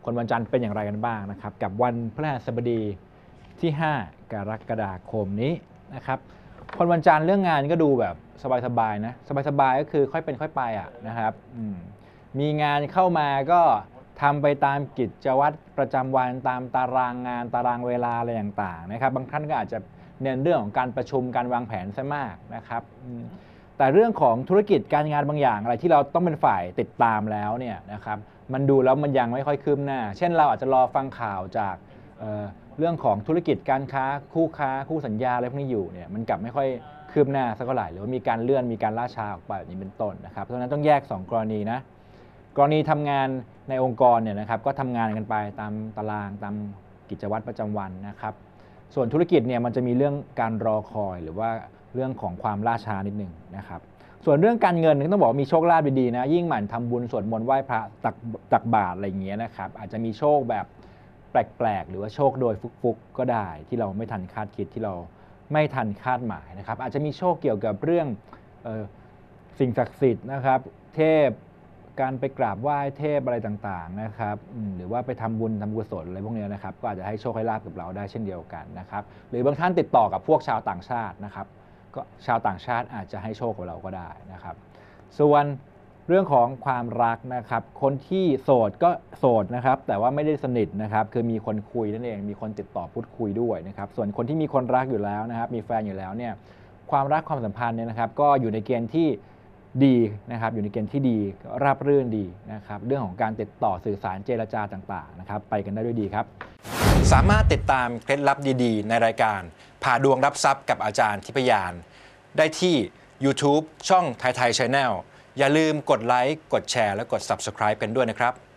คนวันจันทร์เป็นอย่างไรกันบ้างนะครับกับวันพฤหัสบดีที่ 5 กรกฎาคมนี้นะครับคนวันจันทร์เรื่องงานก็ดูแบบสบายๆนะสบายๆก็คือค่อยเป็นค่อยไปนะครับมีงานเข้ามาก็ทำไปตามกิจวัตรประจำวันตามตารางงานตารางเวลาอะไรต่างๆนะครับบางท่านก็อาจจะเน้นเรื่องของการประชุมการวางแผนซะมากนะครับแต่เรื่องของธุรกิจการงานบางอย่างอะไรที่เราต้องเป็นฝ่ายติดตามแล้วเนี่ยนะครับมันดูแล้วมันยังไม่ค่อยคืบหน้าเช่นเราอาจจะรอฟังข่าวจากเรื่องของธุรกิจการค้าคู่สัญญาอะไรพวกนี้อยู่เนี่ยมันกลับไม่ค่อยคืบหน้าสักเท่าไหร่หรือว่ามีการเลื่อนมีการล่าช้าออกไปแบบนี้เป็นต้นนะครับเพราะฉะนั้นต้องแยก2กรณีนะกรณีทำงานในองค์กรเนี่ยนะครับก็ทำงานกันไปตามตารางตามกิจวัตรประจำวันนะครับส่วนธุรกิจเนี่ยมันจะมีเรื่องการรอคอยหรือว่าเรื่องของความล่าช้านิดนึงนะครับส่วนเรื่องการเงินต้องบอกมีโชคลาภดีๆนะยิ่งหมั่นทำบุญสวดมนต์ไหว้พระตักบาตรอะไรอย่างเงี้ยนะครับอาจจะมีโชคแบบแปลกๆหรือว่าโชคโดยฟุกๆก็ได้ที่เราไม่ทันคาดคิดที่เราไม่ทันคาดหมายนะครับอาจจะมีโชคเกี่ยวกับเรื่องสิ่งศักดิ์สิทธิ์นะครับเทพการไปกราบไหว้เทพอะไรต่างๆนะครับหรือว่าไปทำบุญทำกุศลอะไรพวกนี้นะครับก็อาจจะให้โชคให้ลาภกับเราได้เช่นเดียวกันนะครับหรือบางท่านติดต่อกับพวกชาวต่างชาตินะครับก็ชาวต่างชาติอาจจะให้โชคกับเราก็ได้นะครับส่วนเรื่องของความรักนะครับคนที่โสดก็โสดนะครับแต่ว่าไม่ได้สนิทนะครับคือมีคนคุยนั่นเองมีคนติดต่อพูดคุยด้วยนะครับส่วนคนที่มีคนรักอยู่แล้วนะครับมีแฟนอยู่แล้วเนี่ยความรักความสัมพันธ์เนี่ยนะครับก็อยู่ในเกณฑ์ที่ดีนะครับอยู่ในเกณฑ์ที่ดีราบรื่นดีนะครับเรื่องของการติดต่อสื่อสารเจรจาต่างๆนะครับไปกันได้ด้วยดีครับสามารถติดตามเคล็ดลับดีๆในรายการผ่าดวงรับทรัพย์กับอาจารย์ทิพยานได้ที่ YouTube ช่องไทย Channel อย่าลืมกดไลค์กดแชร์และกด Subscribe กันด้วยนะครับ